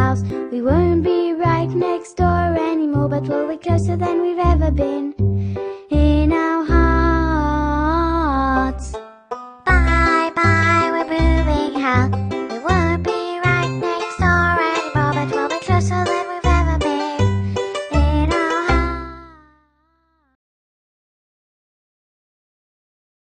house. We won't be right next door anymore, but we'll be closer than we've ever been.